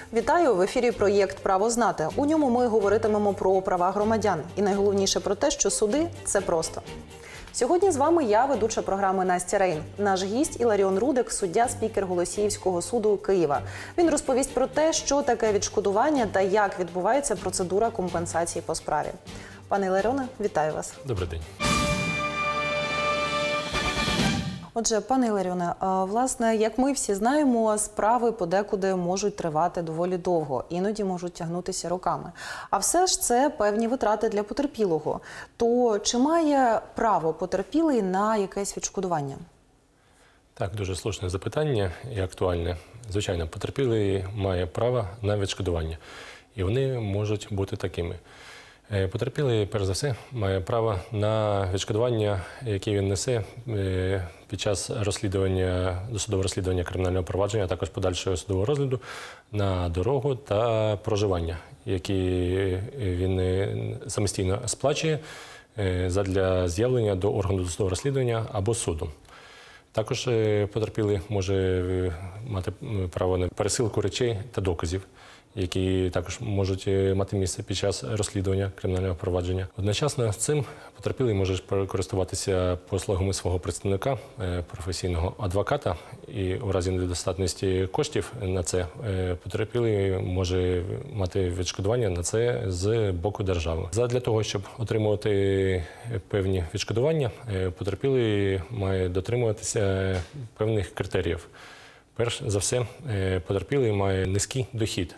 Вітаю! В ефірі проєкт «Право знати». У ньому ми говоритимемо про права громадян. І найголовніше про те, що суди – це просто. Сьогодні з вами я, ведуча програми Настя Рейн. Наш гість Іларіон Рудик, суддя-спікер Голосіївського суду Києва. Він розповість про те, що таке відшкодування та як відбувається процедура компенсації по справі. Пане Іларіоне, вітаю вас. Добрий день. Отже, пане Іларіоне, власне, як ми всі знаємо, справи подекуди можуть тривати доволі довго, іноді можуть тягнутися роками. А все ж це певні витрати для потерпілого. То чи має право потерпілий на якесь відшкодування? Так, дуже слушне запитання і актуальне. Звичайно, потерпілий має право на відшкодування, і вони можуть бути такими. Потерпілий, перш за все, має право на відшкодування, яке він несе під час досудового розслідування кримінального провадження, а також подальшого судового розгляду, на дорогу та проживання, які він самостійно сплачує задля з'явлення до органу досудового розслідування або суду. Також потерпілий може мати право на пересилку речей та доказів, які також можуть мати місце під час розслідування кримінального провадження. Одночасно з цим потерпілий може користуватися послугами свого представника, професійного адвоката, і у разі недостатності коштів на це потерпілий може мати відшкодування на це з боку держави. Задля того, щоб отримувати певні відшкодування, потерпілий має дотримуватися певних критеріїв. Перш за все, потерпілий має низький дохід,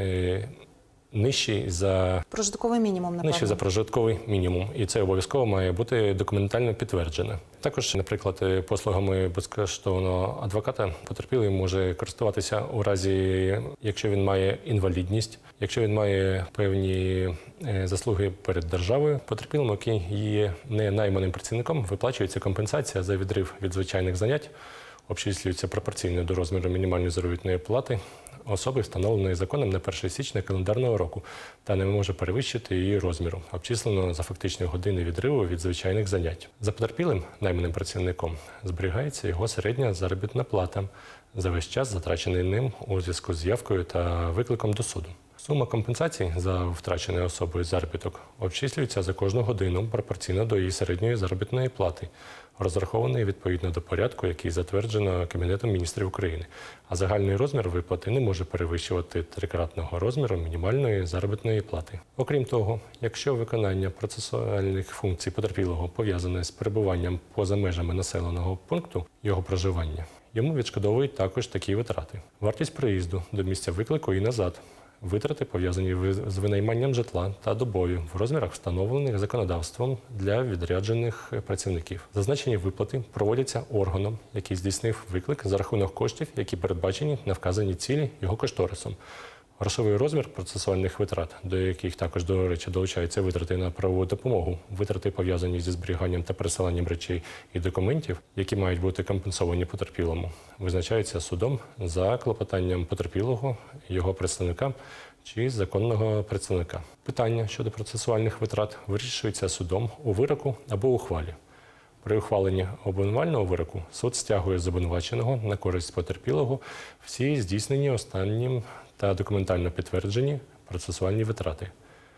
нижчий за прожитковий мінімум, напевно. Нижчий за прожитковий мінімум. І це обов'язково має бути документально підтверджено. Також, наприклад, послугами безкоштовного адвоката потерпілий може користуватися у разі, якщо він має інвалідність, якщо він має певні заслуги перед державою. Потерпілому, який є не найманим працівником, виплачується компенсація за відрив від звичайних занять, обчислюється пропорційно до розміру мінімальної заробітної плати особи, встановленої законом на 1 січня календарного року, та не може перевищити її розміру, обчисленого за фактичні години відриву від звичайних занять. За потерпілим найманим працівником зберігається його середня заробітна плата за весь час, затрачений ним у зв'язку з явкою та викликом до суду. Сума компенсацій за втрачений особою заробіток обчислюється за кожну годину пропорційно до її середньої заробітної плати, розрахованої відповідно до порядку, який затверджено Кабінетом міністрів України. А загальний розмір виплати не може перевищувати трикратного розміру мінімальної заробітної плати. Окрім того, якщо виконання процесуальних функцій потерпілого пов'язане з перебуванням поза межами населеного пункту його проживання, йому відшкодовують також такі витрати. Вартість приїзду до місця виклику і назад, витрати, пов'язані з винайманням житла та добою в розмірах, встановлених законодавством для відряджених працівників. Зазначені виплати проводяться органом, який здійснив виклик за рахунок коштів, які передбачені на вказані цілі його кошторисом. Грошовий розмір процесуальних витрат, до яких також, до речі, долучаються витрати на правову допомогу, витрати, пов'язані зі зберіганням та пересиланням речей і документів, які мають бути компенсовані потерпілому, визначаються судом за клопотанням потерпілого, його представника чи законного представника. Питання щодо процесуальних витрат вирішується судом у вироку або ухвалі. При ухваленні обвинувального вироку суд стягує з обвинуваченого на користь потерпілого всі здійснені останнім та документально підтверджені процесуальні витрати.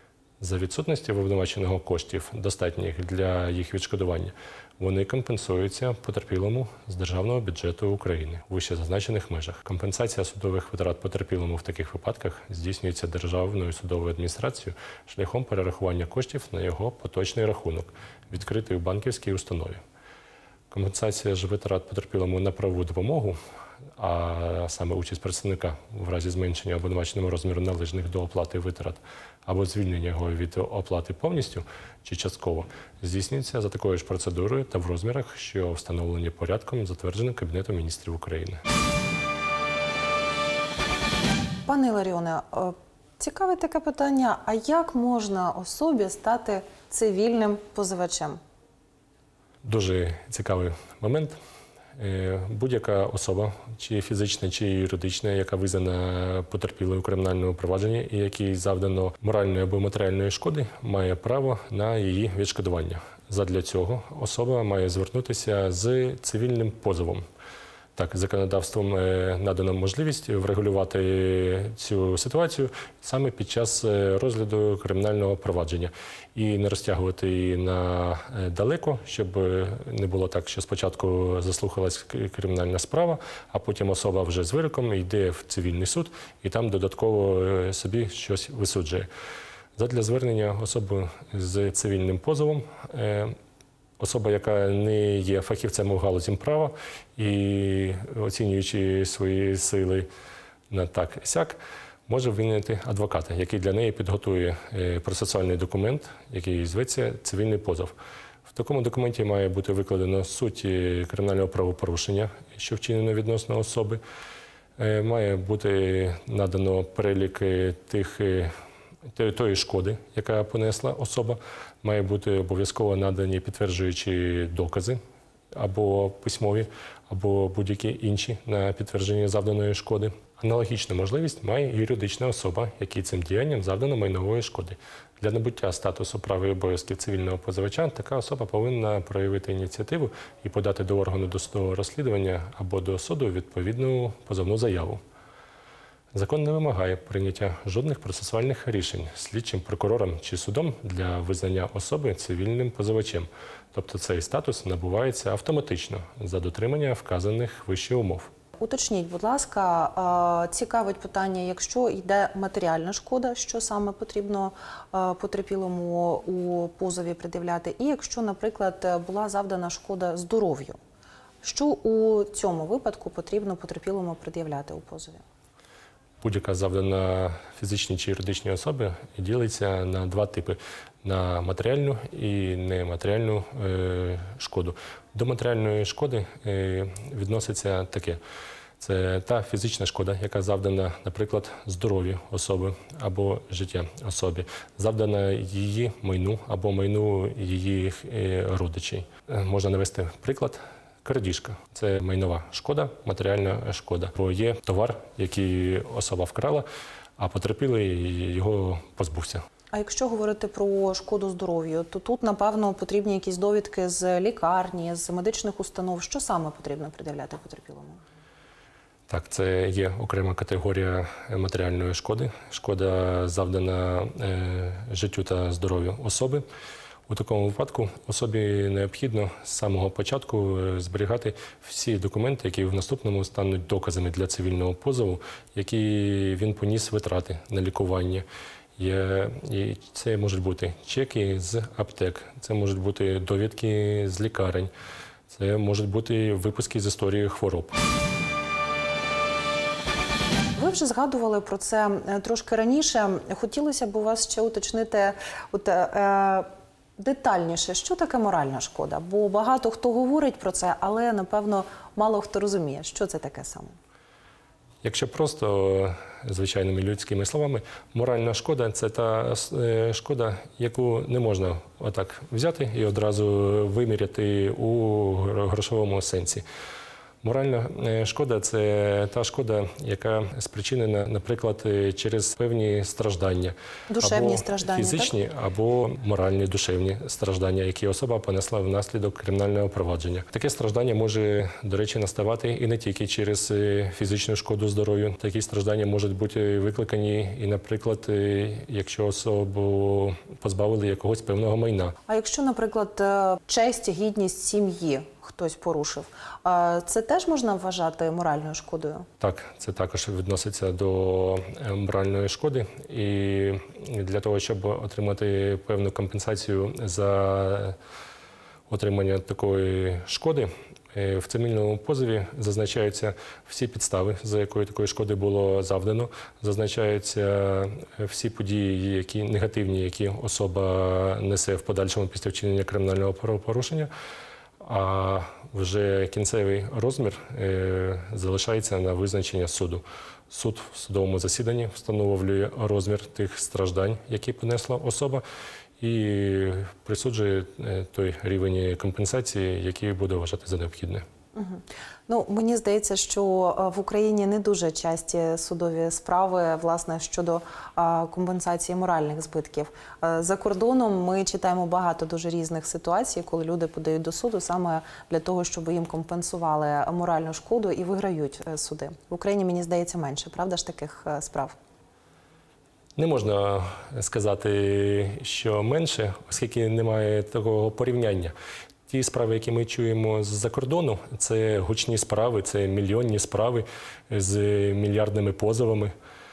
За відсутності в обвинуваченого коштів, достатніх для їх відшкодування, вони компенсуються потерпілому з державного бюджету України у вищезазначених межах. Компенсація судових витрат потерпілому в таких випадках здійснюється Державною судовою адміністрацією шляхом перерахування коштів на його поточний рахунок, відкритий у банківській установі. Компенсація ж витрат потерпілому на правову допомогу, а саме участь представника в разі зменшення обвинуваченому розміру належних до оплати витрат або звільнення його від оплати повністю чи частково, здійснюється за такою ж процедурою та в розмірах, що встановлені порядком, затвердженим Кабінетом міністрів України. Пане Іларіоне, цікаве таке питання. А як можна особі стати цивільним позивачем? Дуже цікавий момент. Будь-яка особа, чи фізична, чи юридична, яка визнана потерпілою у кримінальному провадженні і якій завдано моральної або матеріальної шкоди, має право на її відшкодування. Задля цього особа має звернутися з цивільним позовом. Так, законодавством надано можливість врегулювати цю ситуацію саме під час розгляду кримінального провадження і не розтягувати її на далеко, щоб не було так, що спочатку заслухалась кримінальна справа, а потім особа вже з вироком йде в цивільний суд і там додатково собі щось висуджує. Задля звернення особи з цивільним позовом особа, яка не є фахівцем у галузі права і оцінюючи свої сили на так-сяк, може винайти адвоката, який для неї підготує процесуальний документ, який зветься цивільний позов. В такому документі має бути викладено суть кримінального правопорушення, що вчинено відносно особи. Має бути надано перелік тої шкоди, яка понесла особа, має бути обов'язково надані підтверджуючі докази, або письмові, або будь-які інші на підтвердження завданої шкоди. Аналогічну можливість має і юридична особа, якій цим діянням завдано майнової шкоди. Для набуття статусу прав і обов'язків цивільного позивача така особа повинна проявити ініціативу і подати до органу досудового розслідування або до суду відповідну позовну заяву. Закон не вимагає прийняття жодних процесуальних рішень слідчим прокурором чи судом для визнання особи цивільним позивачем. Тобто цей статус набувається автоматично за дотримання вказаних вище умов. Уточніть, будь ласка, цікавить питання, якщо йде матеріальна шкода, що саме потрібно потерпілому у позові пред'являти, і якщо, наприклад, була завдана шкода здоров'ю, що у цьому випадку потрібно потерпілому пред'являти у позові? Будь-яка завдана фізичній чи юридичній особі ділиться на два типи – на матеріальну і нематеріальну шкоду. До матеріальної шкоди відноситься таке. Це та фізична шкода, яка завдана, наприклад, здоров'ю особи або життя особі, завдана її майну або майну її родичів. Можна навести приклад. Крадіжка – це майнова шкода, матеріальна шкода. Бо є товар, який особа вкрала, а потерпілий його позбувся. А якщо говорити про шкоду здоров'ю, то тут, напевно, потрібні якісь довідки з лікарні, з медичних установ. Що саме потрібно пред'являти потерпілому? Так, це є окрема категорія матеріальної шкоди. Шкода завдана життю та здоров'ю особи. У такому випадку особі необхідно з самого початку зберігати всі документи, які в наступному стануть доказами для цивільного позову, які він поніс витрати на лікування. І це можуть бути чеки з аптек, це можуть бути довідки з лікарень, це можуть бути виписки з історії хвороб. Ви вже згадували про це трошки раніше. Хотілося б у вас ще уточнити детальніше, що таке моральна шкода? Бо багато хто говорить про це, але, напевно, мало хто розуміє, що це таке саме. Якщо просто звичайними людськими словами, моральна шкода – це та шкода, яку не можна отак взяти і одразу виміряти у грошовому сенсі. Моральна шкода – це та шкода, яка спричинена, наприклад, через певні страждання. Душевні або страждання, фізичні, так? або моральні душевні страждання, які особа понесла внаслідок кримінального провадження. Таке страждання може, до речі, наставати і не тільки через фізичну шкоду здоров'ю. Такі страждання можуть бути викликані і, наприклад, якщо особу позбавили якогось певного майна. А якщо, наприклад, честь, гідність сім'ї хтось порушив, це теж можна вважати моральною шкодою? Так, це також відноситься до моральної шкоди. І для того, щоб отримати певну компенсацію за отримання такої шкоди, в цивільному позові зазначаються всі підстави, за якою такої шкоди було завдано, зазначаються всі події, які негативні, які особа несе в подальшому після вчинення кримінального правопорушення. А вже кінцевий розмір залишається на визначення суду. Суд в судовому засіданні встановлює розмір тих страждань, які понесла особа, і присуджує той рівень компенсації, який буде вважати за необхідне. Ну, мені здається, що в Україні не дуже часті судові справи, власне, щодо компенсації моральних збитків. За кордоном ми читаємо багато дуже різних ситуацій, коли люди подають до суду саме для того, щоб їм компенсували моральну шкоду і виграють суди. В Україні, мені здається, менше, правда ж, таких справ? Не можна сказати, що менше, оскільки немає такого порівняння. Ті справи, які ми чуємо з-за кордону, це гучні справи, це мільйонні справи з мільярдними позовами.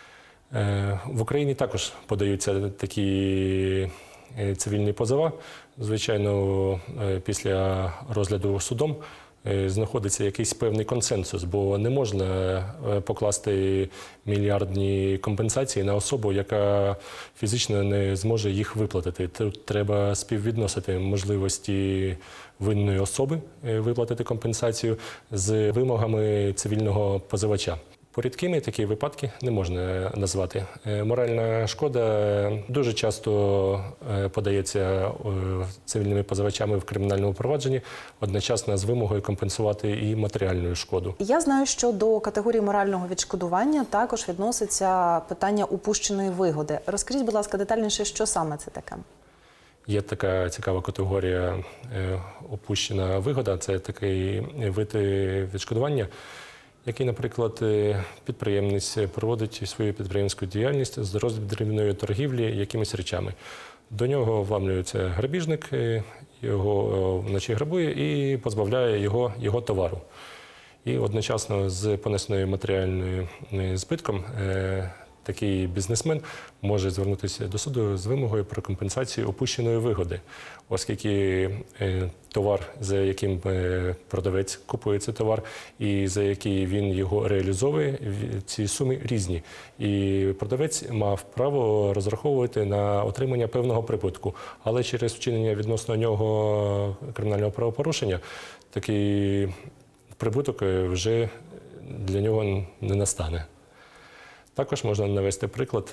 В Україні також подаються такі цивільні позови. Звичайно, після розгляду судом знаходиться якийсь певний консенсус, бо не можна покласти мільярдні компенсації на особу, яка фізично не зможе їх виплатити. Тут треба співвідносити можливості винної особи виплатити компенсацію з вимогами цивільного позивача. Порідкими такі випадки не можна назвати. Моральна шкода дуже часто подається цивільними позивачами в кримінальному провадженні, одночасно з вимогою компенсувати і матеріальну шкоду. Я знаю, що до категорії морального відшкодування також відноситься питання упущеної вигоди. Розкажіть, будь ласка, детальніше, що саме це таке? Є така цікава категорія упущена вигода. Це такий вид відшкодування, який, наприклад, підприємець проводить свою підприємську діяльність з роздрібної торгівлі якимись речами. До нього вламлюється грабіжник, його вночі грабує і позбавляє його товару. І одночасно з понесеною матеріальною збитком такий бізнесмен може звернутися до суду з вимогою про компенсацію упущеної вигоди, оскільки товар, за яким продавець купує цей товар і за який він його реалізовує, ці суми різні. І продавець мав право розраховувати на отримання певного прибутку, але через вчинення відносно нього кримінального правопорушення такий прибуток вже для нього не настане. Також можна навести приклад.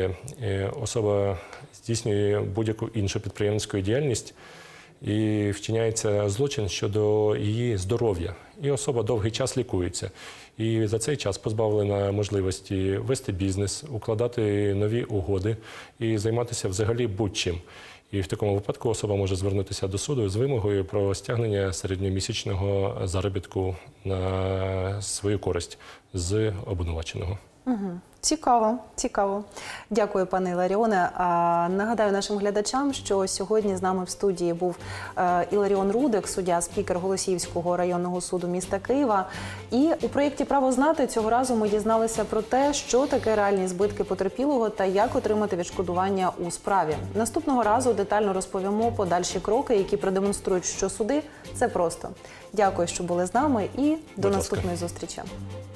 Особа здійснює будь-яку іншу підприємницьку діяльність і вчиняється злочин щодо її здоров'я. І особа довгий час лікується. І за цей час позбавлена можливості вести бізнес, укладати нові угоди і займатися взагалі будь-чим. І в такому випадку особа може звернутися до суду з вимогою про стягнення середньомісячного заробітку на свою користь з обвинуваченого. Цікаво, цікаво. Дякую, пане Іларіоне. Нагадаю нашим глядачам, що сьогодні з нами в студії був Іларіон Рудик, суддя, спікер Голосіївського районного суду міста Києва. І у проєкті «Право знати» цього разу ми дізналися про те, що таке реальні збитки потерпілого та як отримати відшкодування у справі. Наступного разу детально розповімо подальші кроки, які продемонструють, що суди – це просто. Дякую, що були з нами, і до наступної зустрічі.